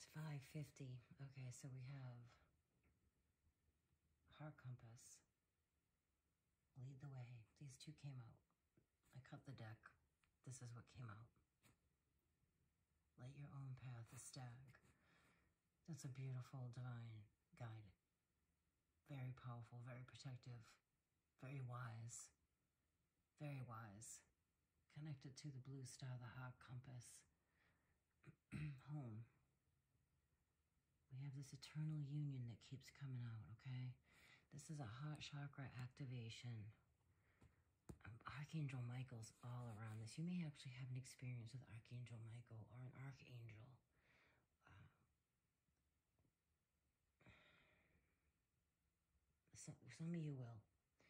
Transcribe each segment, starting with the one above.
It's 5:50. Okay, so we have Heart Compass. Lead the way. These two came out. I cut the deck. This is what came out. Light your own path, the stag. That's a beautiful divine guide. Very powerful, very protective, very wise. Very wise. Connected to the blue star, the heart compass. Home. We have this eternal union that keeps coming out, okay? This is a heart chakra activation. Archangel Michael's all around this. You may actually have an experience with Archangel Michael or an archangel. Some of you will.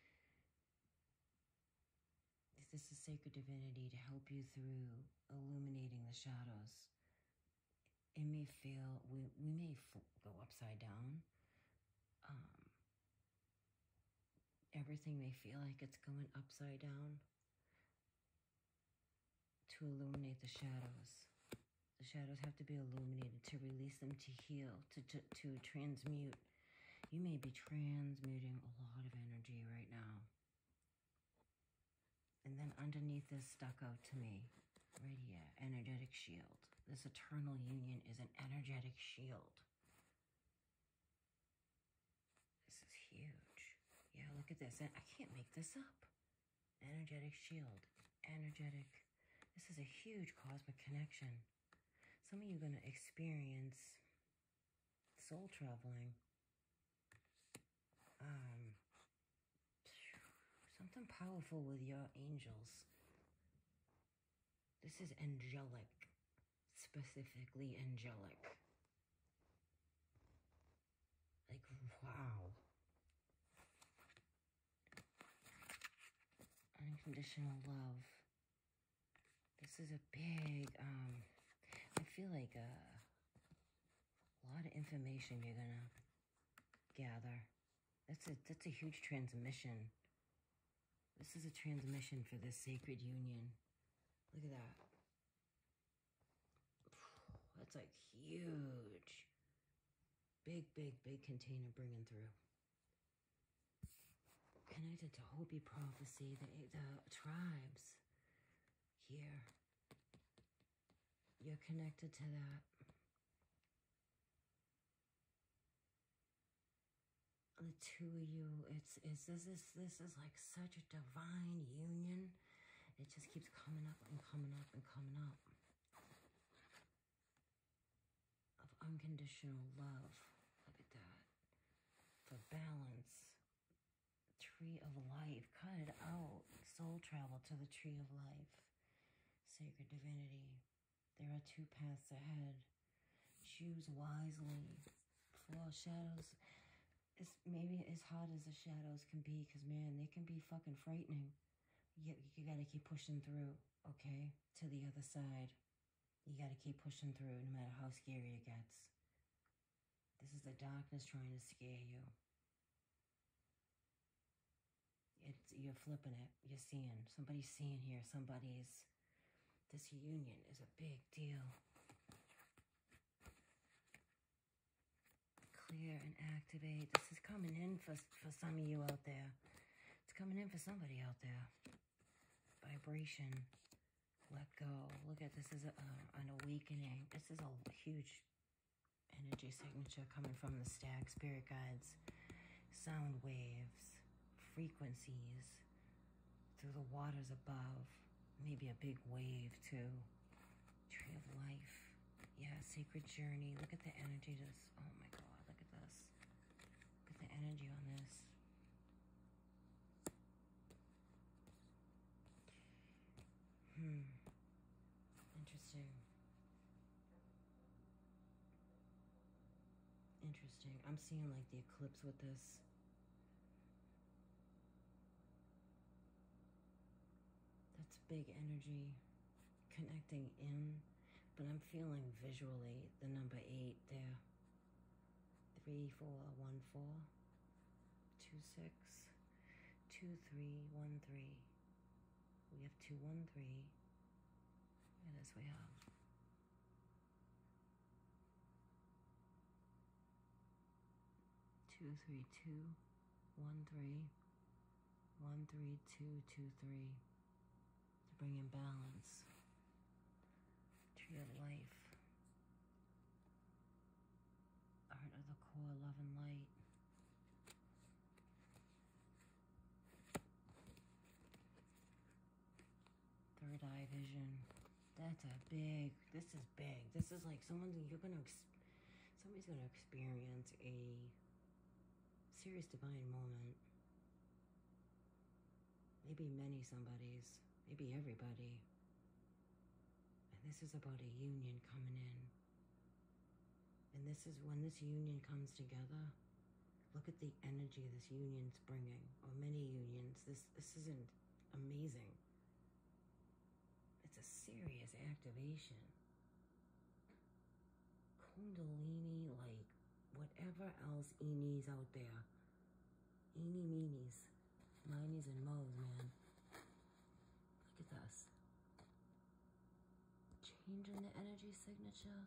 This is sacred divinity to help you through illuminating the shadows. It may feel, we may go upside down. Everything may feel like it's going upside down to illuminate the shadows. The shadows have to be illuminated to release them, to heal, to transmute. You may be transmuting a lot of energy right now. And then underneath this stuck out to me, right here, energetic shield. This eternal union is an energetic shield. This is huge. Yeah, look at this. I can't make this up. Energetic shield. Energetic. This is a huge cosmic connection. Some of you are going to experience soul traveling. Something powerful with your angels. This is angelic. Specifically angelic. Like, wow. Unconditional love. This is a big, I feel like a lot of information you're gonna gather. That's a huge transmission. This is a transmission for this sacred union. Look at that. That's like huge. Big, big, big container bringing through. Connected to Hopi prophecy, the tribes here. You're connected to that. The two of you, this is like such a divine union. It just keeps coming up and coming up and coming up. Of unconditional love. Look at that. For balance. Tree of life. Cut it out. Soul travel to the tree of life. Sacred divinity. There are two paths ahead. Choose wisely. For shadows. It's maybe as hard as the shadows can be, because man, they can be fucking frightening. You gotta keep pushing through, okay? To the other side. You gotta keep pushing through no matter how scary it gets. This is the darkness trying to scare you. You're flipping it. You're seeing. Somebody's seeing here. This union is a big deal. Clear and activate. This is coming in for some of you out there. It's coming in for somebody out there. Vibration. Let go. Look at this is an awakening. This is a huge energy signature coming from the stag spirit guides. Sound waves. Frequencies. Through the waters above. Maybe a big wave too. Tree of life. Yeah, sacred journey. Look at the energy. Oh my God. Look at this. Look at the energy on this. Interesting. Interesting. I'm seeing like the eclipse with this. That's big energy connecting in, but I'm feeling visually the number 8 there. 3, 4, 1, 4, 2, 6, 2, 3, 1, 3. We have 2, 1, 3. Look at this we have. 23213 to bring in balance. Tree of life. Art of the core, love and light. Third eye vision. That's a big, this is big. This is like somebody's gonna experience a serious divine moment. Maybe many somebodies, maybe everybody. And this is about a union coming in. And this is when this union comes together. Look at the energy this union's bringing, or many unions. This isn't amazing. It's a serious activation. Kundalini, like whatever else eenies out there. Eenie meenies. Minies and mo's, man. Look at this. Changing the energy signature.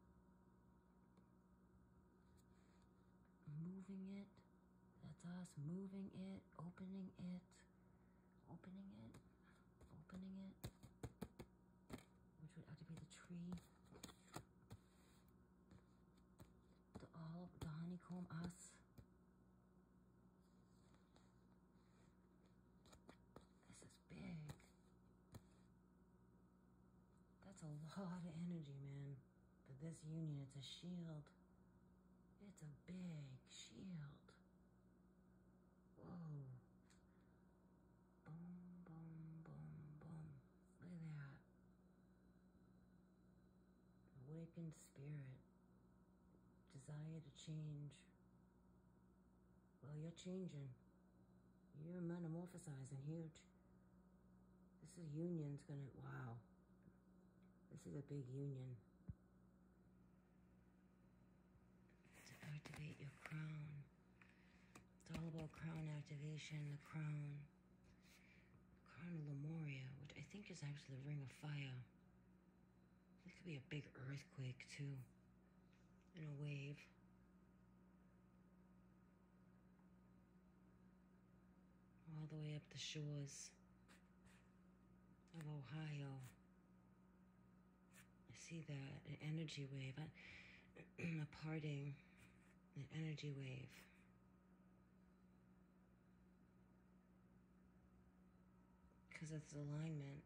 Moving it. That's us. Moving it. Opening it. Opening it. Opening it. Which would activate the tree. The honeycomb, us. This is big. That's a lot of energy, man. For this union, it's a shield. It's a big shield. Whoa. Boom, boom, boom, boom. Look at that. Awakened spirit. Desire to change. Well, you're changing. You're metamorphosizing huge. This is union's gonna, wow. This is a big union. To activate your crown. It's all about crown activation, the crown. Crown of Lemuria, which I think is actually the ring of fire. This could be a big earthquake too. And a wave. All the way up the shores of Ohio. I see that, an energy wave, a parting, an energy wave. Because it's alignment.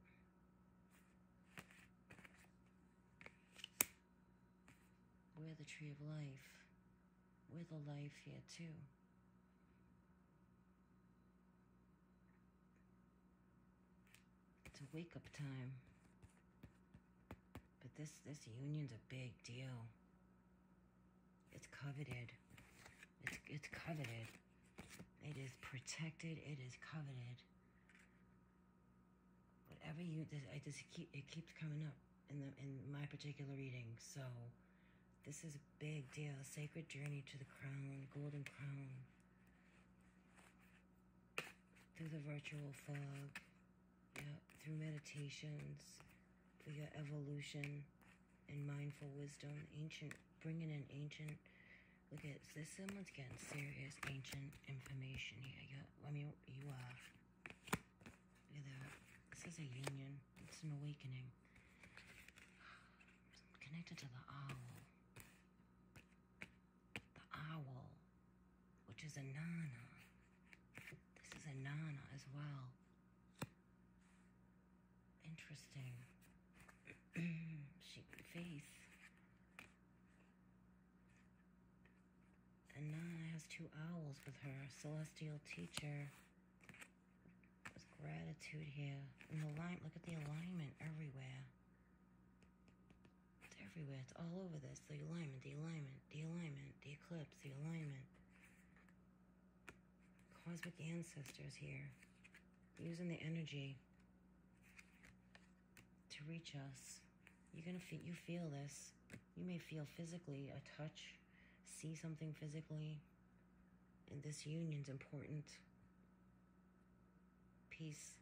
We're the tree of life. We're the life here too. It's a wake-up time. But this union's a big deal. It's coveted. It's coveted. It is protected. It is coveted. Whatever it keeps coming up in my particular reading. So this is a big deal. Sacred journey to the crown, golden crown. Through the virtual fog. Yeah, through meditations. For your evolution and mindful wisdom. Ancient, bringing in ancient. Look at this. Someone's getting serious ancient information here. You are. Look at that. This is a union. It's an awakening. Connected to the owl. The owl, which is a nana. This is a nana as well. Interesting. Faith. And Nana has two owls with her. Celestial teacher. There's gratitude here. And the line, look at the alignment everywhere. It's everywhere. It's all over this. The alignment, the alignment, the alignment, the eclipse, the alignment. Cosmic ancestors here. Using the energy to reach us. You're gonna feel, you feel this. You may feel physically a touch, see something physically, and this union's important. Peace.